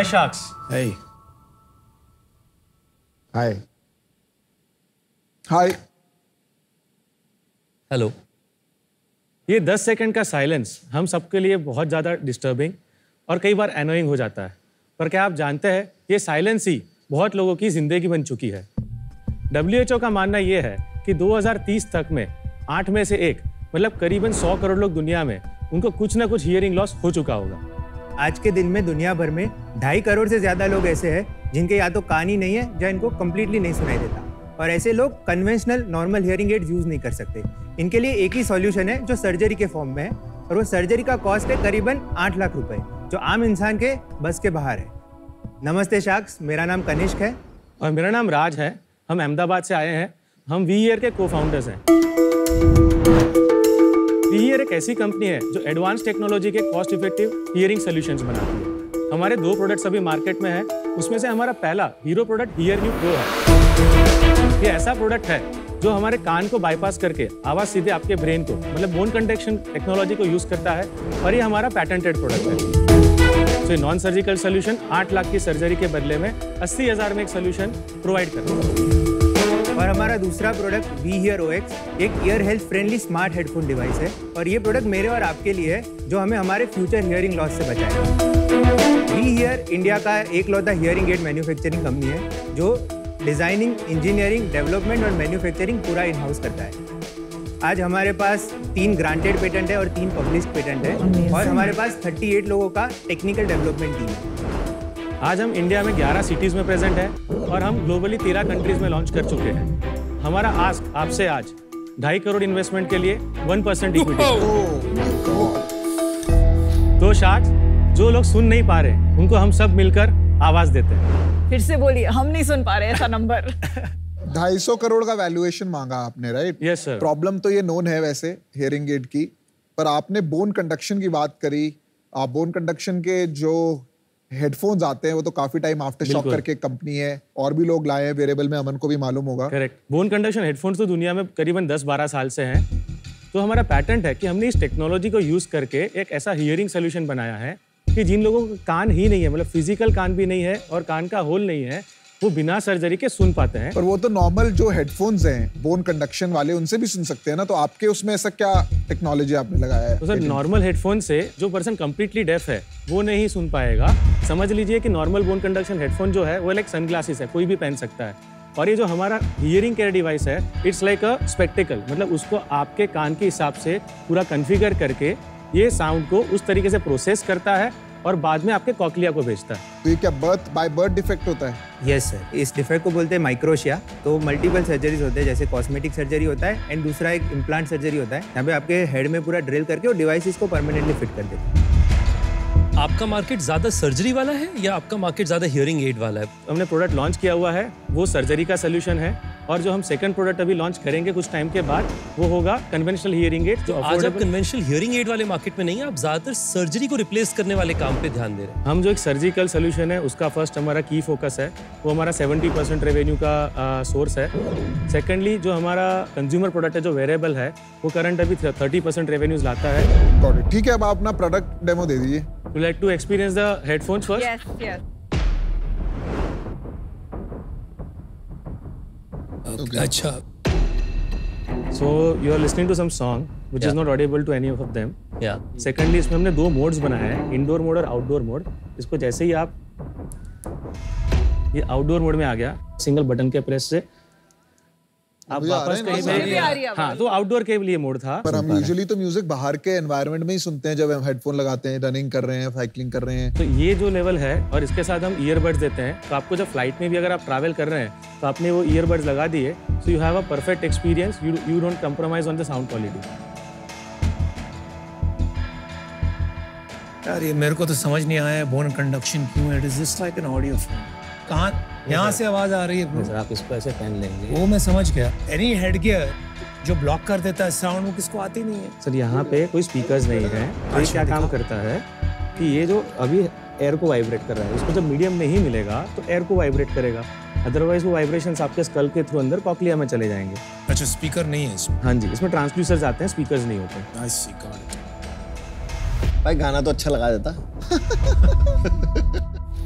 Sharks. Hey. Hi. Hi. Hello. ये 10 second का silence हम सबके लिए बहुत ज़्यादा डिस्टर्बिंग और कई बार एनोइंग हो जाता है, पर क्या आप जानते हैं ये साइलेंस ही बहुत लोगों की ज़िंदगी बन चुकी है। WHO का मानना ये है कि 2030 तक में 8 में से 1 मतलब करीबन 100 करोड़ लोग दुनिया में उनको कुछ ना कुछ हियरिंग लॉस हो चुका होगा। आज के दिन में दुनिया भर में 2.5 करोड़ से ज़्यादा लोग ऐसे हैं जिनके या तो कान ही नहीं है या इनको कम्प्लीटली नहीं सुनाई देता, और ऐसे लोग conventional normal hearing aids use नहीं कर सकते। इनके लिए एक ही सॉल्यूशन है जो सर्जरी के फॉर्म में है, और वो सर्जरी का कॉस्ट है करीबन 8 लाख रुपए, जो आम इंसान के बस के बाहर है। नमस्ते शार्क्स, मेरा नाम कनिष्क है। और मेरा नाम राज है। हम अहमदाबाद से आए हैं। हम वी ईयर के को फाउंडर्स हैं। वी ईयर एक ऐसी कंपनी है जो एडवांस टेक्नोलॉजी के कॉस्ट इफेक्टिव हियरिंग सॉल्यूशंस बनाती है। हमारे 2 प्रोडक्ट्स अभी मार्केट में है, उसमें से हमारा पहला hero product Hear New Pro है। ये ऐसा प्रोडक्ट है जो हमारे कान को बाईपास करके आवाज सीधे आपके ब्रेन को मतलब बोन कंडक्शन टेक्नोलॉजी को यूज करता है, और ये हमारा पैटेंटेड प्रोडक्ट है। तो नॉन सर्जिकल सोल्यूशन 8 लाख की सर्जरी के बदले में 80,000 में एक सोल्यूशन प्रोवाइड करता है। और हमारा दूसरा प्रोडक्ट वी हियर OX एक ear health friendly smart headphone device है, और ये प्रोडक्ट मेरे और आपके लिए है जो हमें हमारे फ्यूचर हियरिंग लॉस से बचाएगा। वी हियर इंडिया का एकलौता हियरिंग एड मैन्युफैक्चरिंग कंपनी है जो डिजाइनिंग, इंजीनियरिंग, डेवलपमेंट और मैन्युफैक्चरिंग पूरा इन हाउस करता है। आज हमारे पास 3 ग्रांटेड पेटेंट है और 3 पब्लिश्ड पेटेंट है, और हमारे पास 38 लोगों का टेक्निकल डेवलपमेंट टीम है। आज हम इंडिया में 11 सिटीज में प्रेजेंट है, और हम ग्लोबली 13 कंट्रीज में लॉन्च कर चुके हैं। हमारा आस्क आपसे आज 2.5 करोड़ इन्वेस्टमेंट के लिए 1% इक्विटी। तो शार्क्स, जो लोग सुन नहीं पा रहे उनको हम सब मिलकर आवाज देते हैं। फिर से बोलिए, हम नहीं सुन पा रहे ऐसा नंबर। 250 करोड़ का वैल्यूएशन मांगा आपने, राइट? Yes sir. प्रॉब्लम तो ये नोन है वैसे हियरिंग एड की, पर आपने बोन कंडक्शन की बात करी। आप बोन कंडक्शन के जो हेडफोन्स आते हैं वो तो काफी टाइम आफ्टर शॉक करके कंपनी है, और भी लोग लाए हैं वेरिएबल में, अमन को भी मालूम होगा। करेक्ट। बोन कंडक्शन हेडफोन्स तो दुनिया में करीबन 10-12 साल से हैं। तो हमारा पैटेंट है कि हमने इस टेक्नोलॉजी को यूज करके एक ऐसा हियरिंग सोल्यूशन बनाया है कि जिन लोगों को कान ही नहीं है, मतलब फिजिकल कान भी नहीं है और कान का होल नहीं है, वो बिना सर्जरी के सुन पाते हैं। पर वो तो नॉर्मल जो हेडफोन्स हैं बोन कंडक्शन वाले, उनसे भी सुन सकते हैं ना, तो आपके उसमें ऐसा क्या टेक्नोलॉजी आपने लगाया है? तो सर, नॉर्मल हेडफोन से जो पर्सन कंप्लीटली डेफ है वो नहीं सुन पाएगा। समझ लीजिए कि नॉर्मल बोन कंडक्शन हेडफोन जो है वो लाइक सनग्लासेस है, कोई भी पहन सकता है। और ये जो हमारा हियरिंग केयर डिवाइस है, इट्स लाइक अ स्पेक्टिकल, मतलब उसको आपके कान के हिसाब से पूरा कॉन्फ़िगर करके ये साउंड को उस तरीके से प्रोसेस करता है और बाद में आपके कॉकलिया को भेजता है। तो ये क्या बाय बर्थ डिफेक्ट होता है? यस सर, इस डिफेक्ट को बोलते हैं माइक्रोशिया। तो मल्टीपल सर्जरीज होते हैं, जैसे कॉस्मेटिक सर्जरी होता है, एंड दूसरा एक इम्प्लांट सर्जरी होता है। यहाँ पे आपके हेड में पूरा ड्रिल करके और डिवाइस इसको परमानेंटली फिट कर देते हैं। आपका मार्केट ज्यादा सर्जरी वाला है या आपका मार्केट ज्यादा हियरिंग एड वाला है? हमने प्रोडक्ट लॉन्च किया हुआ है, वो सर्जरी का सोल्यूशन है, और जो हम सेकंड प्रोडक्ट अभी लॉन्च करेंगे कुछ टाइम के बाद वो होगा कन्वेंशनल हियरिंग एड। तो आज आप कन्वेंशनल हियरिंग एड वाले मार्केट में नहीं है, आप ज्यादातर सर्जरी को रिप्लेस करने वाले काम पे ध्यान दे रहे हैं। हम जो एक सर्जिकल सोल्यूशन है उसका फर्स्ट हमारा की फोकस है, वो हमारा 70% रेवेन्यू का सोर्स है। सेकेंडली जो हमारा कंज्यूमर प्रोडक्ट है जो वेरेबल है, वो करंट अभी 30% रेवेन्यूज लाता है। ठीक है, अब आप अपना प्रोडक्ट डेमो दे दीजिए। Would you like to experience the headphones first? Yes, yes. Okay. अच्छा। So you are listening to some song which is not audible to any of them. Yeah. Secondly, इसमें हमने 2 मोड्स बनाए हैं, indoor mode और outdoor mode. इसको जैसे ही आप ये आउटडोर मोड में आ गया, सिंगल बटन के प्रेस से आप वापस कहीं पे, हाँ, तो आउटडोर के लिए मोड था। पर हम यूजुअली तो म्यूजिक बाहर के एनवायरनमेंट में ही सुनते हैं, जब हम हेडफोन लगाते हैं, रनिंग कर रहे हैं, साइकिलिंग कर रहे हैं। तो ये जो लेवल है, और इसके साथ हम ईयरबड्स देते हैं, तो आपको जब फ्लाइट में भी अगर आप ट्रैवल कर रहे हैं तो आपने वो ईयरबड्स लगा दिए, so you have a perfect experience, you don't compromise on the sound quality. यार ये मेरे को तो समझ नहीं आया बोन कंडक्शन क्यों है। It is just like an audio phone. कहाँ यहाँ से आवाज आ रही है? सर आप इसको ऐसे पहन लेंगे, वो मैं समझ गया। एनी हेड गियर जो ब्लॉक कर देता है साउंड, वो किसको आती नहीं है। सर यहाँ पे कोई स्पीकर्स नहीं है। तो ये क्या काम करता है कि ये जो अभी एयर को वाइब्रेट कर रहा है, उसको जब मीडियम नहीं मिलेगा तो एयर को वाइब्रेट करेगा, अदरवाइज वो वाइब्रेशंस आपके स्कल के थ्रू अंदर कॉकलिया में चले जाएंगे। अच्छा, स्पीकर नहीं है इसमें? हाँ जी, इसमें ट्रांसड्यूसर्स आते हैं, स्पीकर्स नहीं होते। I see, got it. भाई गाना तो अच्छा लगा देता।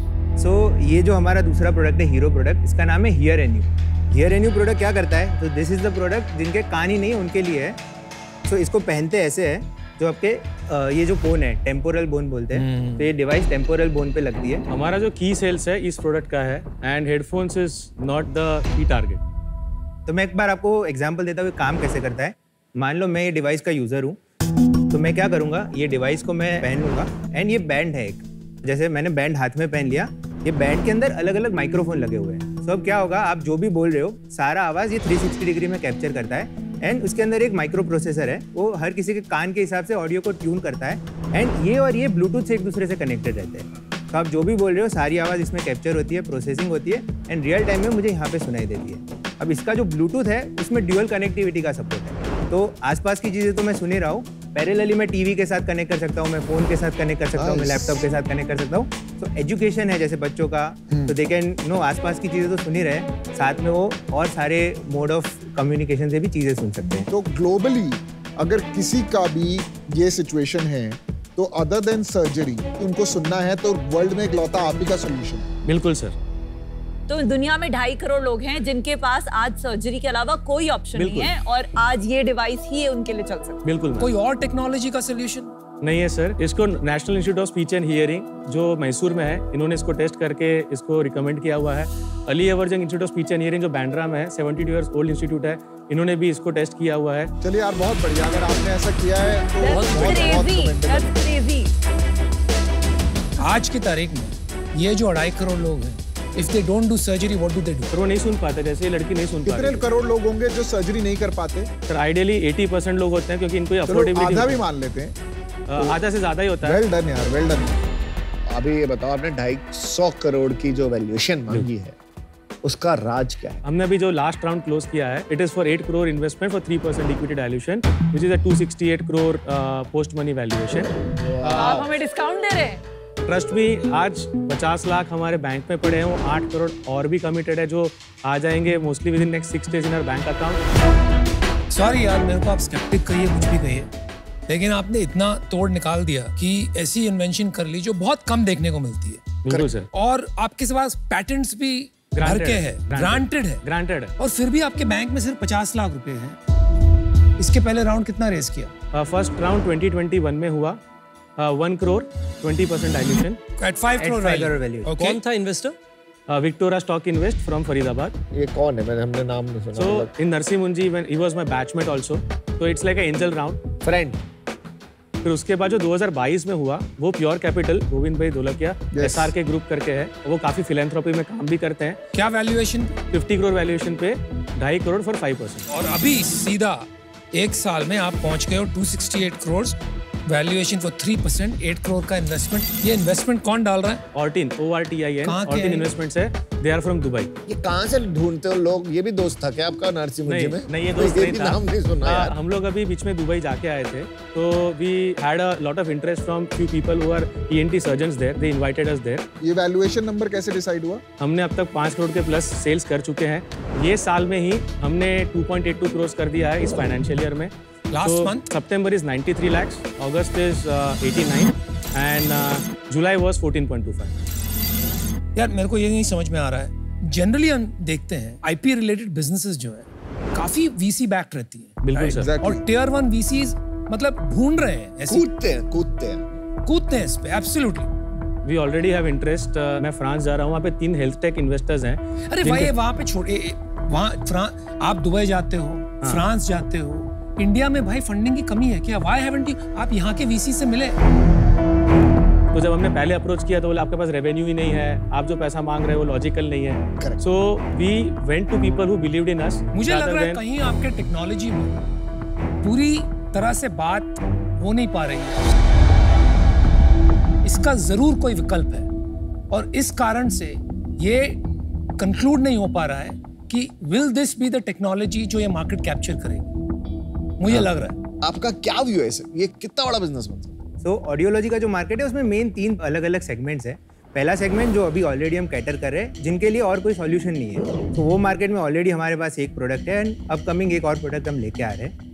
सो ये जो हमारा दूसरा प्रोडक्ट है हीरो प्रोडक्ट, इसका नाम है Hear N U. Hear N U product क्या करता है, तो दिस इज द प्रोडक्ट जिनके कान ही नहीं है उनके लिए है। सो इसको पहनते ऐसे है, जो आपके ये जो बोन है टेम्पोरल बोन बोलते हैं, तो ये डिवाइस टेम्पोरल बोन पे लगती है। हमारा जो की सेल्स है इस प्रोडक्ट का है and headphones is not the key target. तो मैं एक बार आपको एग्जांपल देता हूँ काम कैसे करता है। मान लो मैं ये डिवाइस का यूज़र हूँ, तो मैं क्या करूँगा, ये डिवाइस को मैं पहन लूँगा एंड ये बैंड है एक, जैसे मैंने बैंड हाथ में पहन लिया, ये बैंड के अंदर अलग अलग माइक्रोफोन लगे हुए हैं। तो अब क्या होगा, आप जो भी बोल रहे हो सारा आवाज़ ये 360 डिग्री में कैप्चर करता है एंड उसके अंदर एक माइक्रो प्रोसेसर है, वो हर किसी के कान के हिसाब से ऑडियो को ट्यून करता है एंड ये और ये ब्लूटूथ से एक दूसरे से कनेक्टेड रहते हैं। तो आप जो भी बोल रहे हो सारी आवाज़ इसमें कैप्चर होती है, प्रोसेसिंग होती है एंड रियल टाइम में मुझे यहाँ पे सुनाई देती है। अब इसका जो ब्लूटूथ है उसमें ड्यूअल कनेक्टिविटी का सपोर्ट है, तो आसपास की चीज़ें तो मैं सुन ही रहा हूँ, पैरेलली मैं टीवी के साथ कनेक्ट कर सकता हूँ, मैं फ़ोन के साथ कनेक्ट कर सकता हूँ, मैं लैपटॉप के साथ कनेक्ट कर सकता हूँ। तो एजुकेशन है जैसे बच्चों का, तो दे कैन नो आसपास की चीज़ें तो सुन ही रहे, साथ में वो और सारे मोड ऑफ कम्युनिकेशन से भी चीज़ें सुन सकते हैं। तो ग्लोबली अगर किसी का भी ये सिचुएशन है, तो अदर देन सर्जरी उनको सुनना है, तो वर्ल्ड में इकलौता आप ही का सोल्यूशन। बिल्कुल सर। तो दुनिया में 2.5 करोड़ लोग हैं जिनके पास आज सर्जरी के अलावा कोई ऑप्शन नहीं है और आज ये डिवाइस ही उनके लिए चल सकता है। बिल्कुल। कोई और टेक्नोलॉजी का सोल्यूशन नहीं है सर। इसको National Institute of Speech and Hearing जो मैसूर में है, इन्होंने इसको टेस्ट करके इसको रिकमेंड किया हुआ है। Ali Yavar Jung Institute of Speech and Hearing जो बैंड्रा में है, 72 इयर्स ओल्ड इंस्टीट्यूट है, इन्होंने भी इसको टेस्ट किया हुआ है। चलिए यार, बहुत बढ़िया। अगर आपने ऐसा किया है तो That's crazy. आज की तारीख में ये जो 2.5 करोड़ लोग हैं, if they don't do surgery, what do they do? Sir वो नहीं सुन पाते, जैसे ये लड़की नहीं सुन पाती। कितने करोड़ लोग होंगे जो सर्जरी नहीं कर पाते? सर आइडियली 80% लोग होते हैं क्योंकि इनको चलो अफोर्डेबिलिटी आधा भी मान लेते हैं, आधा से ज्यादा ही होता है। वेल डन यार, वेल डन। अभी ये बताओ, आपने 250 करोड़ की जो वैल्यूएशन मांगी है, उसका राज क्या है? हमने अभी जो लास्ट राउंड क्लोज किया है, it is for 8 crore investment for 3% equity dilution, which is a 268 crore post money valuation. आप हमें डिस्काउंट दे रहे हैं? ट्रस्ट भी आज 50 लाख हमारे बैंक में पड़े हैं, वो 8 करोड़ और भी कमिटेड है जो आ जाएंगे mostly within next 6 days in our bank account. Sorry यार, मेरे को आप स्केप्टिक कहिए, कुछ भी कहिए, लेकिन आपने इतना तोड़ निकाल दिया कि ऐसी इन्वेंशन कर ली जो बहुत कम देखने को मिलती है। बिल्कुल सर। और आपके पास पैटेंट्स भी भर के है, ग्रांटेड है, और फिर भी आपके बैंक में सिर्फ 50 लाख रुपए हैं। इसके पहले राउंड कितना रेस किया? फर्स्ट राउंड 2021 में हुआ 1 crore 20% dilution at 5 crore value. कौन था investor? Victora stock invest from Faridabad. ये कौन है? हमने नाम नहीं सुना। सो in Narsingh Munji when he was my batchmate also, तो it's like a angel round friend. फिर उसके बाद जो 2022 में हुआ वो प्योर कैपिटल गोविंद भाई धोलकिया एसआर के ग्रुप करके है, वो काफी फिलैंथ्रोपी में काम भी करते हैं। क्या वैल्यूएशन? 50 करोड़ वैल्यूएशन पे 2.5 करोड़ फॉर 5%। और अभी सीधा एक साल में आप पहुंच गए हो 268 करोड़ वैल्यूएशन फॉर 3%, 8 करोड़ का इन्वेस्टमेंट। ये इन्वेस्टमेंट कौन डाल रहा है? ऑर्टिन, ORTIN, कहाँ के ऑर्टिन हैं? इन्वेस्टमेंट्स है, दे आर फ्रॉम दुबई। ये कहाँ से ढूंढते हो लोग? ये भी दोस्त था क्या आपका नरसिंह मुंजी में? नहीं ये दोस्त नहीं था। नाम नहीं सुना यार। हम लोग अभी बीच में दुबई जाके आए थे, तो we had a lot of interest from few people who are ENT surgeons there, they invited us there. ये वैल्यूएशन नंबर कैसे डिसाइड हुआ? हमने अब तक 5 करोड़ के प्लस सेल्स कर चुके हैं। ये साल में ही हमने 2.82 करोड़ कर दिया है इस फाइनेंशियल ईयर में। Last month? September is 93 lakhs, August is 89 and July was 14.25। यार मेरे को ये नहीं समझ में आ रहा है, जनरली हम देखते हैं IP रिलेटेड बिजनेसेस जो है काफी VC बैक्ड रहती है। बिल्कुल सर। Exactly. और Tier 1 VCs मतलब ढूंढ रहे हैं ऐसी, कूदते हैं इस पे। Absolutely. We already have interest। मैं फ्रांस जा रहा हूँ, वहाँ पे 3 हेल्थ टेक इन्वेस्टर्स हैं। अरे भाई वहाँ पे छोड़िए, वहाँ आप दुबई जाते हो, फ्रांस जाते हो, इंडिया में भाई फंडिंग की कमी है क्या? Why haven't you? आप यहाँ के VC से मिले। तो जब हमने पहले अप्रोच किया तो बोले आपके पास रेवेन्यू ही नहीं है, आप जो पैसा मांग रहे हो वो लॉजिकल नहीं है। So we went to people who believed in us. मुझे लग रहा है कहीं आपके टेक्नोलॉजी में पूरी तरह से बात हो नहीं पा रही है। इसका जरूर कोई विकल्प है और इस कारण से ये कंक्लूड नहीं हो पा रहा है कि will this be the technology जो ये मार्केट कैप्चर करेगी। मुझे लग रहा है। आपका क्या व्यू है इसे? ये कितना बड़ा बिजनेस बन सकता है? सो ऑडियोलॉजी का जो मार्केट है उसमें मेन 3 अलग अलग सेगमेंट्स है। पहला सेगमेंट जो अभी ऑलरेडी हम कैटर कर रहे हैं, जिनके लिए और कोई सॉल्यूशन नहीं है, तो वो मार्केट में ऑलरेडी हमारे पास एक प्रोडक्ट है एंड अपकमिंग एक और प्रोडक्ट हम लेके आ रहे हैं।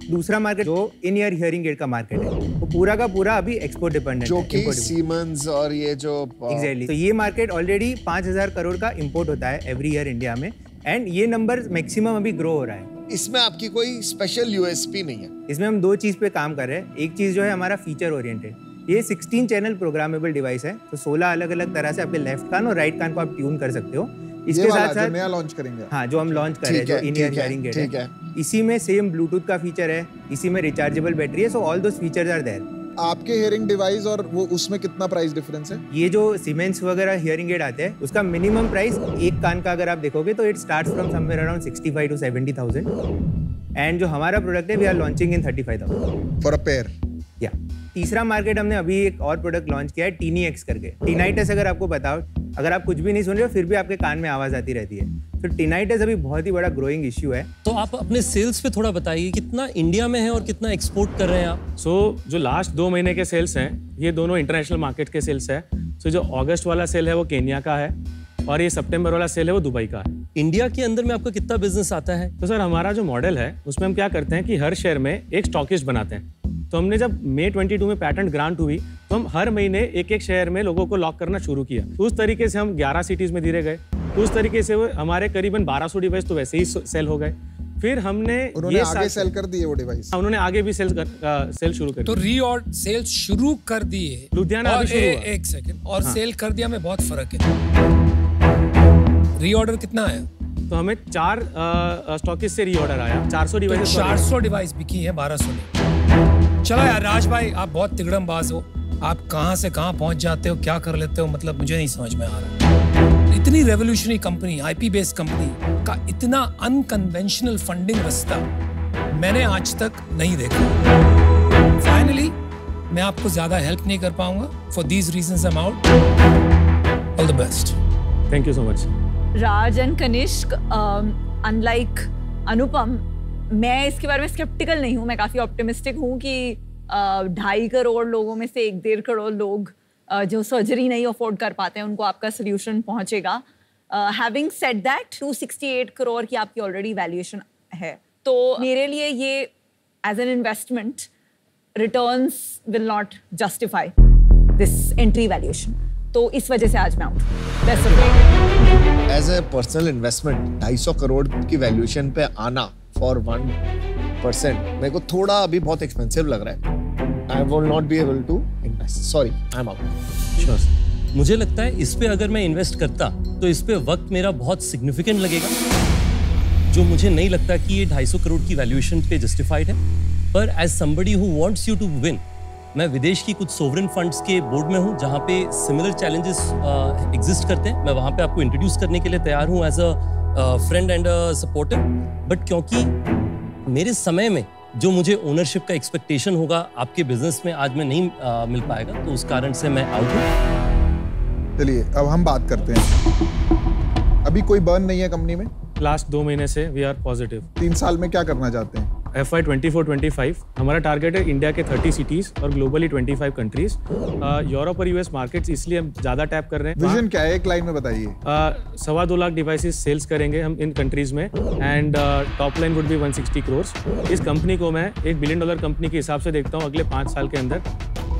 दूसरा मार्केट जो इन ईयर हियरिंग एड का मार्केट है, वो पूरा का पूरा अभी एक्सपोर्ट डिपेंडेंट है, जो कि सीमेंस और ये जो एग्जैक्टली। तो ये मार्केट ऑलरेडी 5,000 करोड़ का इंपोर्ट होता है एवरी ईयर इंडिया में, एंड ये नंबर मैक्सिमम अभी ग्रो हो रहा है। इसमें आपकी कोई स्पेशल यूएसपी नहीं है? इसमें हम 2 चीज पे काम कर रहे हैं। एक चीज जो है हमारा फीचर ओरिएंटेड, ये 16 चैनल प्रोग्रामेबल डिवाइस है, तो 16 अलग अलग तरह से आपके लेफ्ट कान और राइट कान को आप ट्यून कर सकते हो। इसके साथ साथ नया लॉन्च करेंगे, हाँ, जो हम लॉन्च कर रहे हैं, जो इन ईयर हियरिंग एड है, इसी में सेम ब्लूटूथ का फीचर है, इसी में रिचार्जेबल बैटरी है, so all those features are there. आपके हियरिंग डिवाइस और वो उसमें कितना प्राइस डिफरेंस है? ये जो सीमेंस वगैरह हियरिंग एड आते हैं, उसका मिनिमम प्राइस एक कान का अगर आप देखोगे तो it starts from somewhere around 65 to 70,000, and जो हमारा प्रोडक्ट है we are launching in 35,000 for a pair. या तीसरा मार्केट हमने अभी एक और प्रोडक्ट लॉन्च किया है, टीनी-एक्स करके। टीनाइटस अगर आपको बताओ, अगर आप कुछ भी नहीं सुन रहे हो फिर भी आपके कान में आवाज आती रहती है, तो टीनाइटस अभी बहुत ही बड़ा ग्रोइंग इश्यू है। तो आप अपने सेल्स पे थोड़ा बताइए, कितना इंडिया में है और कितना एक्सपोर्ट कर रहे हैं आप? जो लास्ट 2 महीने के सेल्स हैं, ये दोनों इंटरनेशनल मार्केट के सेल्स है। जो अगस्त वाला सेल है वो केन्या का है, और ये सितंबर वाला सेल है वो दुबई का है। इंडिया के अंदर में आपका कितना बिजनेस आता है? तो सर हमारा जो मॉडल है उसमें हम क्या करते हैं कि हर शहर में एक स्टॉकिस्ट बनाते हैं। तो हमने जब मई 22 में पैटेंट ग्रांट हुई, तो हम हर महीने एक शहर में लोगों को लॉक करना शुरू किया। तो उस तरीके से हम 11 सिटीज में धीरे गए, उस तरीके से हमारे करीबन 1200 डिवाइस तो वैसे ही सेल हो गए। फिर हमने उन्होंने आगे सेल कर दिए वो डिवाइस। उन्होंने आगे भी सेल शुरू कर तो रीऑर्डर सेल शुरू कर दिए लुधियाना अभी शुरू हुआ। एक सेकंड, और सेल कर दिया में बहुत फर्क है। रीऑर्डर कितना आया? तो हमें 4 स्टॉकिस्ट से रीऑर्डर आया, 400 डिवाइस। 400 डिवाइस बिकी है 1200 ने। चलो यार राज भाई, आप बहुत तिगड़मबाज हो, आप कहां से कहां पहुंच जाते हो, क्या कर लेते हो, मतलब मुझे नहीं समझ में आ रहा। इतनी revolutionary company, IP based company का इतना अनकन्वेंशनल फंडिंग रास्ता मैंने आज तक नहीं देखा। फाइनली मैं आपको ज्यादा हेल्प नहीं कर पाऊंगा, for these reasons I am out. All the best. Thank you so much. Raj and Kanishk, unlike Anupam, मैं इसके बारे में स्केप्टिकल नहीं हूँ, मैं काफ़ी ऑप्टिमिस्टिक हूँ कि 2.5 करोड़ लोगों में से 1-1.5 करोड़ लोग जो सर्जरी नहीं अफोर्ड कर पाते हैं उनको आपका सोल्यूशन पहुँचेगा। हैविंग सेड दैट, 268 करोड़ की आपकी ऑलरेडी वैल्यूएशन है, तो मेरे लिए ये as an investment returns will not justify this entry valuation, तो इस वजह से आज मैं out. Best of luck. As a personal investment 250 crore की वैल्यूएशन पे आना फॉर 1% मेरे को थोड़ा अभी बहुत एक्सपेंसिव लग रहा है। I will not be able to invest, sorry, I am out. मुझे लगता है इस पे अगर मैं इन्वेस्ट करता तो इस पे वक्त मेरा बहुत सिग्निफिकेंट लगेगा, जो मुझे नहीं लगता कि ये 250 करोड़ की वैल्यूएशन पे जस्टिफाइड है। पर as somebody who wants you to win, मैं विदेश की कुछ सोवरेन फंड्स के बोर्ड में हूं जहां पे सिमिलर चैलेंजेस एग्जिस्ट करते हैं। मैं वहां पे आपको इंट्रोड्यूस करने के लिए तैयार हूं as a friend and supporter. But क्योंकि मेरे समय में जो मुझे ओनरशिप का एक्सपेक्टेशन होगा आपके बिजनेस में आज में नहीं मिल पाएगा, तो उस कारण से मैं आउट हूं। चलिए अब हम बात करते हैं। अभी कोई बर्न नहीं है कंपनी में? लास्ट 2 महीने से वी आर पॉजिटिव। 3 साल में क्या करना चाहते हैं? FY 24-25 हमारा टारगेट है इंडिया के 30 सिटीज और ग्लोबली 25 कंट्रीज। यूरोप और US मार्केट्स इसलिए हम ज़्यादा टैप कर रहे हैं। विजन क्या है, एक लाइन में बताइए। 2.25 लाख डिवाइसेस सेल्स करेंगे हम इन कंट्रीज में, and top line would be 160 crore. इस कंपनी को मैं $1 बिलियन कंपनी के हिसाब से देखता हूँ अगले 5 साल के अंदर।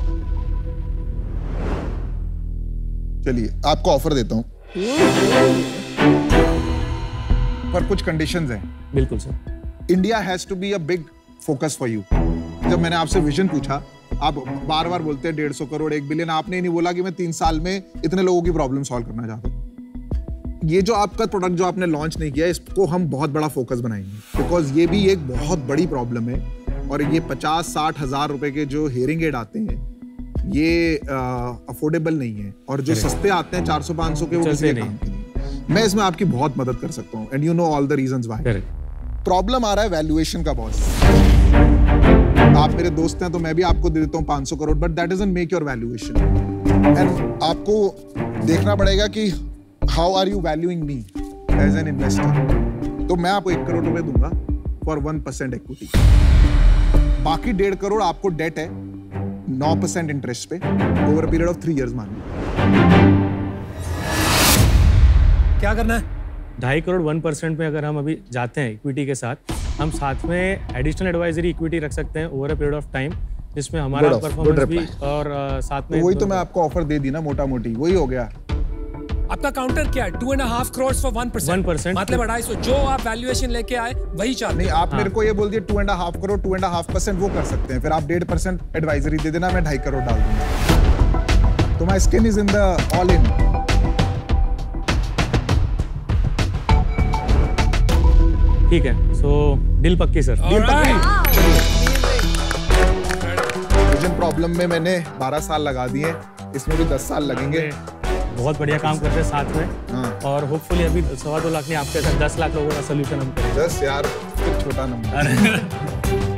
चलिए आपको ऑफर देता हूँ, पर कुछ कंडीशंस हैं। बिल्कुल sir. India has to be a big focus for you. जब मैंने आपसे विजन पूछा, आप बार बार बोलते हैं 150 करोड़ 1 बिलियन, आपने ही नहीं बोला कि मैं 3 साल में इतने लोगों की प्रॉब्लम सॉल्व करना चाहता हूँ। ये जो आपका प्रोडक्ट जो आपने लॉन्च नहीं किया, इसको हम बहुत बड़ा फोकस बनाएंगे, बिकॉज ये भी एक बहुत बड़ी प्रॉब्लम है। और ये 50-60 हज़ार रुपए के जो हियरिंग एड आते हैं, ये अफोर्डेबल नहीं है, और जो सस्ते आते हैं 400-500 के, वो किसी काम के नहीं। मैं इसमें आपकी बहुत मदद कर सकता हूँ, and you know all the reasons why. Problem आ रहा है वैल्यूएशन का बॉस। आप मेरे दोस्त हैं तो मैं भी आपको दे देता हूँ 500 crore, but that doesn't make your valuation. And आपको देखना पड़ेगा कि how are you valuing me as an investor. तो मैं आपको 1 करोड़ रुपए दूंगा फॉर 1% इक्विटी। बाकी 1.5 करोड़ आपको डेट है 9% इंटरेस्ट पे over a period of 3 years मान लो। क्या करना है? 2.5 करोड़ 1% में अगर हम अभी जाते हैं इक्विटी के साथ, हम साथ में एडिशनल एडवाइजरी इक्विटी रख सकते हैं over a period of time, जिसमें हमारा परफॉर्मेंस भी और साथ में वही तो मैं आपको ऑफर दे दी ना, मोटा मोटी वही हो गया। आपका काउंटर क्या है? 2.5 करोड़ फॉर 1%। 1%। मतलब 250, जो आप वैल्यूएशन लेके आए वही चाहते नहीं, हैं। आप मेरे को ये बोल दिए 2.5 करोड़, 2.5% वो कर सकते हैं, फिर आप 1.5% एडवाइजरी दे देना, मैं 2.5 करोड़ डाल दूंगा। तो my skin is in the all in. ठीक है, सो डील पक्की सर। डील पक्की। विजन प्रॉब्लम में मैंने 12 साल लगा दिए, इसमें भी 10 साल लगेंगे। बहुत बढ़िया काम करते हैं साथ में। हाँ। और होपफुली अभी 2.25 लाख नहीं, आपके साथ 10 लाख लोगों का सोल्यूशन हम करेंगे। 10 यार, छोटा नंबर।